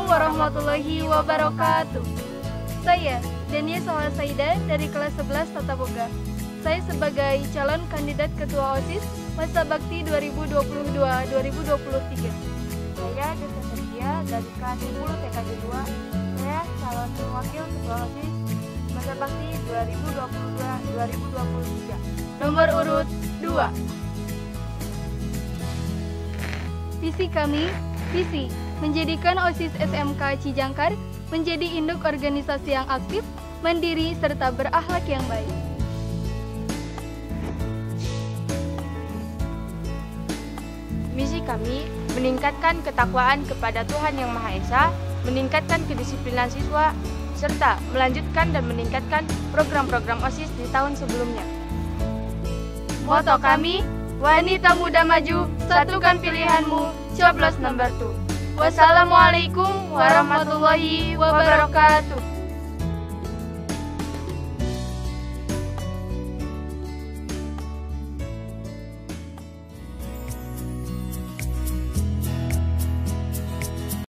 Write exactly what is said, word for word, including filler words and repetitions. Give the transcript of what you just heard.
warahmatullahi wabarakatuh. Saya, Dania Soha Saida dari kelas sebelas Tata Boga. Saya sebagai calon kandidat Ketua OSIS Masa Bakti dua ribu dua puluh dua dua ribu dua puluh tiga. Saya Desa Setia dari kelas sepuluh T K J dua. Saya calon wakil Ketua OSIS Masa Bakti dua ribu dua puluh dua dua ribu dua puluh tiga. Nomor urut dua. Visi kami, visi menjadikan OSIS S M K Cijangkar menjadi induk organisasi yang aktif, mandiri, serta berakhlak yang baik. Misi kami meningkatkan ketakwaan kepada Tuhan Yang Maha Esa, meningkatkan kedisiplinan siswa, serta melanjutkan dan meningkatkan program-program OSIS di tahun sebelumnya. Moto kami, wanita muda maju, satukan pilihanmu, coblos nomor dua. Wassalamualaikum warahmatullahi wabarakatuh.